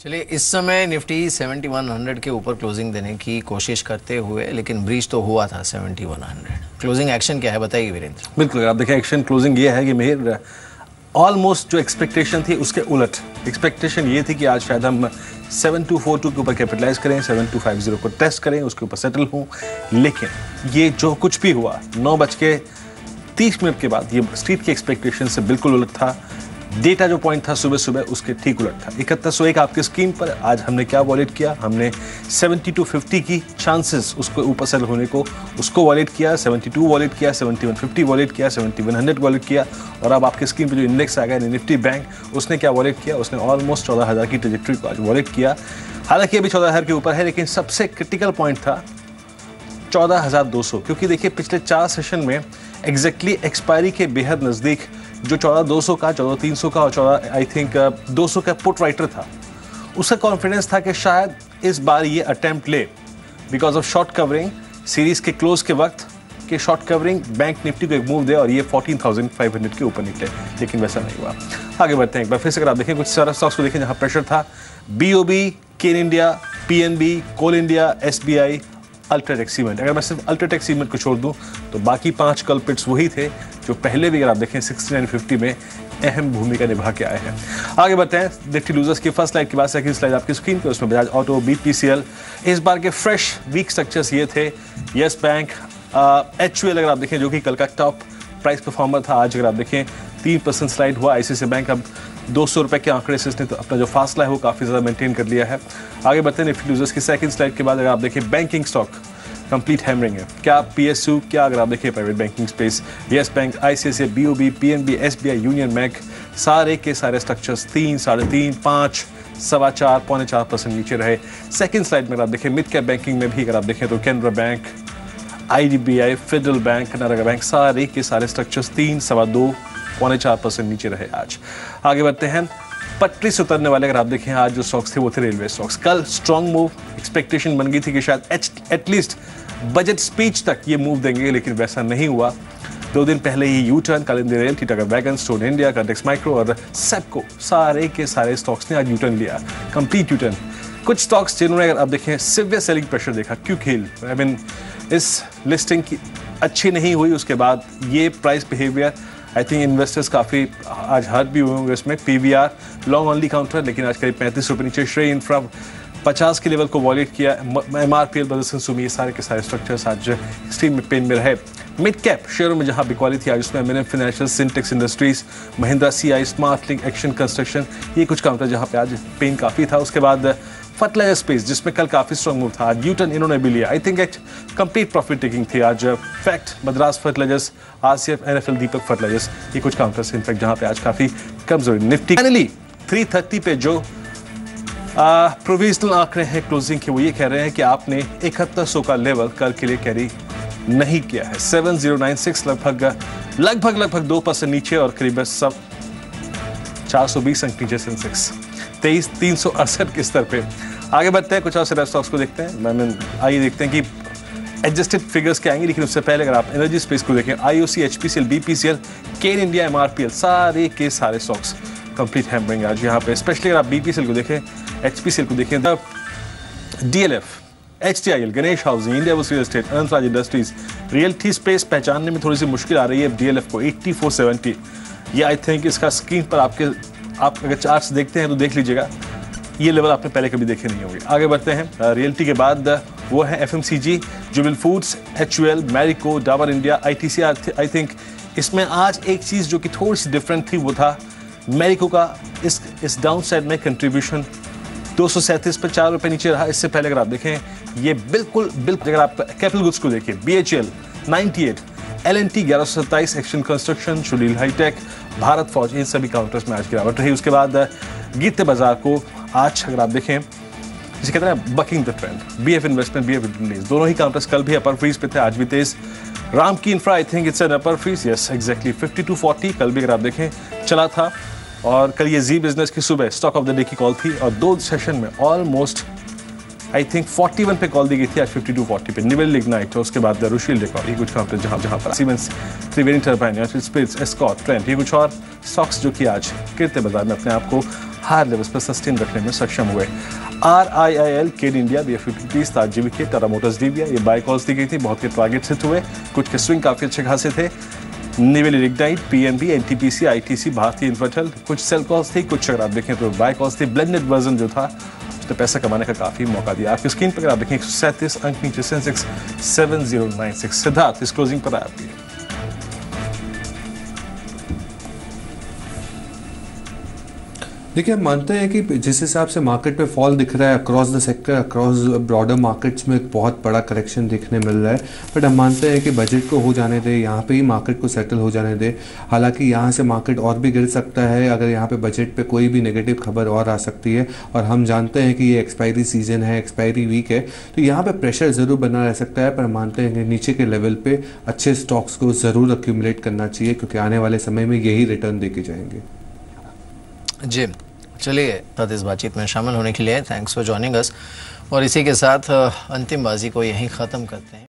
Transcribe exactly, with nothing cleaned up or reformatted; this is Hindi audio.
चलिए, इस समय निफ्टी इकहत्तर सौ के ऊपर क्लोजिंग देने की कोशिश करते हुए, लेकिन ब्रीच तो हुआ था इकहत्तर सौ। क्लोजिंग एक्शन क्या है बताइए वीरेंद्र। बिल्कुल, आप देखें एक्शन क्लोजिंग ये है कि मेरे ऑलमोस्ट जो एक्सपेक्टेशन थी उसके उलट। एक्सपेक्टेशन ये थी कि आज शायद हम सेवन टू फोर टू के ऊपर कैपिटलाइज करें, सेवन टू फाइव जीरो को टेस्ट करें, उसके ऊपर सेटल हों, लेकिन ये जो कुछ भी हुआ नौ बज के तीस मिनट के बाद ये स्ट्रीट की एक्सपेक्टेशन से बिल्कुल उलट था। डेटा जो पॉइंट था सुबह सुबह उसके ठीक उलट था। इकहत्तर सौ एक आपकी स्क्रीन पर आज हमने क्या वॉलेट किया, हमने सेवेंटी टू फिफ्टी की चांसेस उसको ऊपर सेल होने को उसको वॉलेट किया, सेवेंटी टू वॉलेट किया, सेवेंटी वन फिफ्टी वॉलेट किया, सेवेंटी वन हंड्रेड वॉलेट किया, और अब आपकी स्क्रीन पर जो इंडेक्स आ गया निफ्टी बैंक उसने क्या वॉलेट किया, उसने ऑलमोस्ट चौदह हज़ार की ट्रेजेक्ट्री को आज वॉलेट किया। हालांकि अभी चौदह हज़ार के ऊपर है, लेकिन सबसे क्रिटिकल पॉइंट था चौदह हज़ार दो सौ, क्योंकि देखिए पिछले चार सेशन में एग्जैक्टली एक्सपायरी के बेहद नज़दीक जो चौदह दो सौ का, चौदह तीन सौ का और चौदह आई थिंक दो सौ का पुट राइटर था, उसका कॉन्फिडेंस था कि शायद इस बार ये अटेम्प्ट ले, because of short covering series के क्लोज के वक्त के शॉर्ट कवरिंग बैंक निफ्टी को एक मूव दे और ये फोर्टीन थाउजेंड फाइव हंड्रेड के ऊपर निकले, लेकिन वैसा नहीं हुआ। आगे बढ़ते हैं एक बार फिर से। अगर आप देखें कुछ सारा स्टॉक्स को देखें जहाँ प्रेशर था, B O B, Cairn India, P N B, Coal India, S B I, UltraTech cement. अगर मैं सिर्फ अल्ट्राटेक सीमेंट को छोड़ दूं तो बाकी पांच कल्प्रिट्स वही थे जो पहले भी अगर आप देखें सिक्सटी नाइन फिफ्टी में अहम भूमिका निभा के आए हैं। आगे बढ़ते हैं निफ्टी लूजर्स की फर्स्ट स्लाइड के बाद सेकंड स्लाइड आपकी स्क्रीन पे, उसमें Bajaj auto, B P C L. इस बार के फ्रेश वीक स्ट्रक्चर्स ये थे, Yes Bank, H U L अगर आप देखें जो कि कल का टॉप प्राइस परफॉर्मर था, आज अगर आप देखें तीन परसेंट स्लाइड हुआ। आई C I C I bank अब दो सौ रुपये के आंकड़े से इसने तो अपना जो फासला है वो काफ़ी ज़्यादा मेंटेन कर लिया है। आगे बढ़ते हैं निफ्टी लूजर्स की सेकंड स्लाइड के बाद अगर आप देखें बैंकिंग स्टॉक कंप्लीट हैमरिंग है, क्या पी एस यू, क्या अगर आप देखिए private banking space, Yes Bank, I C I C I, B O B, P N B, S B I, Union Bank, सारे के सारे स्ट्रक्चर्स तीन, साढ़े तीन, पाँच, सवा चार, पौने चार परसेंट नीचे रहे। सेकंड स्लाइड में अगर आप देखें मिड कैप बैंकिंग में भी अगर आप देखें तो Canara bank, I D B I, Federal Bank, Canada Bank, सारे के सारे स्ट्रक्चर्स तीन, सवा दो, पौने चार परसेंट नीचे रहे आज। आगे बढ़ते हैं पटरी से उतरने वाले अगर आप देखें आज जो स्टॉक्स थे वो थे रेलवे स्टॉक्स। कल स्ट्रॉन्ग मूव, एक्सपेक्टेशन बन गई थी कि शायद एटलीस्ट बजट स्पीच तक ये मूव देंगे, लेकिन वैसा नहीं हुआ। दो दिन पहले ही U turn, Kalindi rail, Tata wagon, stone India, कार्डेक्स माइक्रो और सेपको, सारे के सारे स्टॉक्स ने आज यू टर्न लिया, कंप्लीट यू टर्न। कुछ स्टॉक्स जिन्होंने अगर आप देखें सिवियर सेलिंग प्रेशर देखा, क्यों खेल आई मीन इस लिस्टिंग की अच्छी नहीं हुई, उसके बाद ये price behaviour I think investors काफ़ी आज हर्ट भी हुए होंगे इसमें। P V R long only counter, लेकिन आज करीब पैंतीस रुपये नीचे। श्रेय इंफ्रा पचास के लेवल को वॉलेट किया। एम आर पी एल, बदरसन सुमी, ये सारे के सारे स्ट्रक्चर्स आज एक्सट्रीम में पेन में रहे। मिड कैप शेयरों में जहां बिकवाली थी आज उसमें M N M financial, Syntex industries, Mahindra C I, smart link, action construction, ये कुछ काउंटर जहां पे आज पेन काफ़ी था। उसके बाद फर्टिलाइजर स्पेस जिसमें कल काफ़ी स्ट्रॉन्ग मूव था, आज यूटर्न इन्होंने भी लिया। आई थिंक एक कंप्लीट प्रॉफिट टेकिंग थी आज। Fact, Madras fertilisers, R C F, N F L, Deepak fertilisers, ये कुछ काउंटर्स इनफैक्ट जहां पे आज काफ़ी कमजोरी। निफ्टी फाइनली थ्री थर्टी पे जो प्रोविजनल आंकड़े हैं क्लोजिंग के, वो ये कह रहे हैं कि आपने इकहत्तर सौ का लेवल कल के लिए कैरी नहीं किया है। सेवन जीरो नाइन सिक्स लगभग लगभग लगभग दो परसेंट नीचे और करीब सब चार सौ बीस अंक नीचे सेंसेक्स तेईस तीन सौ अड़सठ के स्तर पे। आगे बढ़ते हैं कुछ और से स्टॉक्स को देखते हैं। मैं आइए देखते हैं कि एडजस्टेड फिगर्स क्या आएंगे, लेकिन उससे पहले अगर आप एनर्जी स्पेस को देखें, I O C, H P C L, B P C L, Cairn India, M R P L, सारे के सारे स्टॉक्स कंप्लीट हैमरिंग आज यहाँ पे। स्पेशली अगर आप बी पी सी एल को देखें, एच पी सी एल को देखें, D L F, H T I L, Ganesh housing, India real estate, Anantraj industries, realty space पहचानने में थोड़ी सी मुश्किल आ रही है डी एल एफ को। एट्टी फोर सेवेंटी, ये आई थिंक इसका स्क्रीन पर आपके आप अगर चार्ट्स देखते हैं तो देख लीजिएगा, ये लेवल आपने पहले कभी देखे नहीं होंगे। आगे बढ़ते हैं रियल्टी के बाद वो है एफ एम सी जी, जुबिल foods, H U L, Marico, Dabur India, I T C. I think इसमें आज एक चीज़ जो कि थोड़ी सी डिफरेंट थी वो था मैरिको का इस इस डाउन साइड में कंट्रीब्यूशन दो सौ सैंतीस पर चार रुपये नीचे रहा। इससे पहले अगर आप देखें ये बिल्कुल बिल्कुल अगर आप कैपिटल गुड्स को देखिए, B H L ninety eight, L N T ग्यारह सौ सत्ताईस, एक्शन कंस्ट्रक्शन, शुलील हाईटेक, भारत फौज, इन सभी काउंटर्स में आज गिरावट रही। उसके बाद गिरते बाजार को आज अगर आप देखें जिसे कहते हैं bucking the trend, B F investment, B F release, दोनों ही काउंटर्स कल भी अपर फ्रीज पे थे, आज भी तेज। Ramky infra I think it's an upper freeze, yes exactly fifty two forty कल भी अगर आप देखें चला था। और कल ये जी बिजनेस की सुबह स्टॉक ऑफ द डे की कॉल थी और दो सेशन में ऑलमोस्ट आई थिंक इकतालीस पे कॉल दी गई थी, आज फिफ्टी टू फोर्टी पे। निवेल लिग्नाइट और उसके बाद रुशील रिकॉर्ड, ये कुछ काउंटर जहां जहां पर Siemens, Triveni turbine, spirits, Escort, trend, ये कुछ और स्टॉक्स जो कि आज गिरते बाजार में अपने आप को हायर लेवल्स पर सस्टेन रखने में सक्षम हुए। आर आई आई एल, केड India, B F fifty, Taj GVK, Tata motors DVI, ये बाय कॉल्स दी गई थी, बहुत के टारगेट हिट हुए, कुछ के स्विंग काफी अच्छे खासे थे। Neyveli lignite, PNB, NTPC, ITC, भारतीय इन्वर्टल, कुछ सेल कॉल्स थी, कुछ अगर आप देखें तो बाय कॉल्स थी। ब्लेंडेड वर्जन जो था उसने पैसा कमाने का काफी मौका दिया। आपकी स्क्रीन पर अगर आप देखें एक सौ सैंतीस अंक नीचे Sensex seven zero nine six. Siddharth इस क्लोजिंग पर आपकी देखिए, हम मानते हैं कि जिस हिसाब से मार्केट में फॉल दिख रहा है across the sector, across broader markets में एक बहुत बड़ा करेक्शन दिखने मिल रहा है, बट हम मानते हैं कि बजट को हो जाने दें, यहाँ पे ही मार्केट को सेटल हो जाने दें। हालांकि यहाँ से मार्केट और भी गिर सकता है अगर यहाँ पे बजट पे कोई भी नेगेटिव खबर और आ सकती है, और हम जानते हैं कि ये एक्सपायरी सीजन है, एक्सपायरी वीक है, तो यहाँ पे प्रेशर ज़रूर बना रह सकता है। पर मानते हैं कि नीचे के लेवल पे अच्छे स्टॉक्स को ज़रूर अक्यूमुलेट करना चाहिए, क्योंकि आने वाले समय में यही रिटर्न दे के जाएंगे। जी चलिए, साथ इस बातचीत में शामिल होने के लिए थैंक्स फॉर जॉइनिंग अस, और इसी के साथ अंतिम बाजी को यहीं ख़त्म करते हैं।